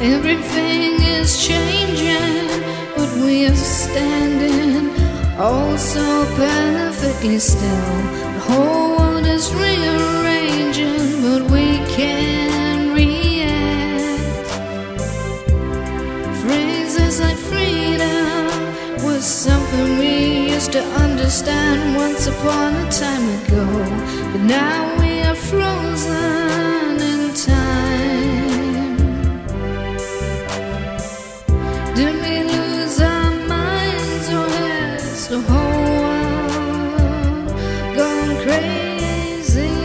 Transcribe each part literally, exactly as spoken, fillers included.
Everything is changing, but we are standing oh so perfectly still. The whole world is rearranging, but we can't react. Phrases like freedom was something we used to understand once upon a time ago, but now we are frozen in time. Did we lose our minds, or has the whole world gone crazy?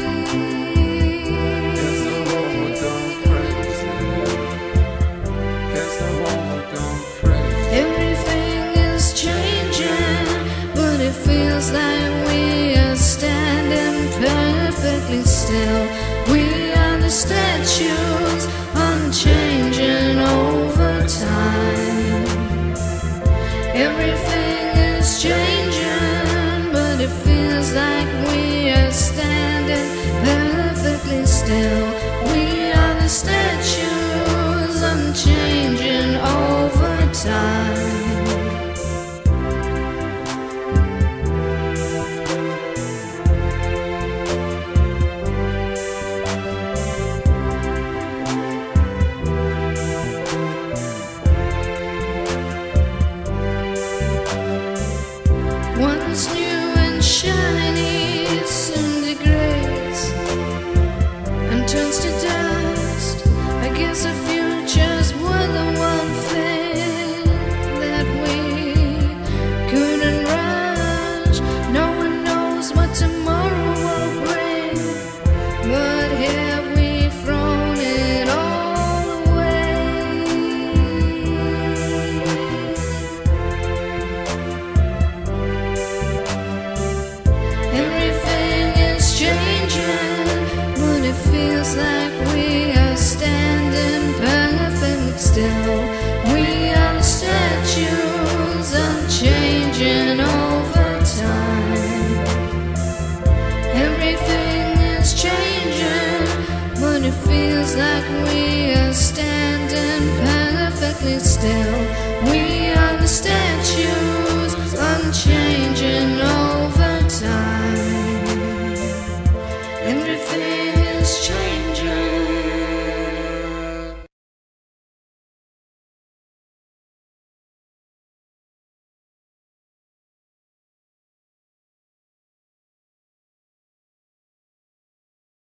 Has the whole world gone crazy? Has the whole world gone crazy? Everything is changing, but it feels like we are standing perfectly still. We are the statues, unchanging over time. Everything is changing, but it feels like we are standing perfectly still. We are the statues, unchanging over time. Once new and shiny soon degrades and turns to dust. I guess the futures were the one thing that we couldn't rush. No one knows what tomorrow will bring, but have we thrown it all away? Everything is changing, but it feels like we are standing perfectly still. We are the statues, unchanging over time. Everything is changing, but it feels like we are standing perfectly still. We are the statues, unchanging over time. Everything is changing.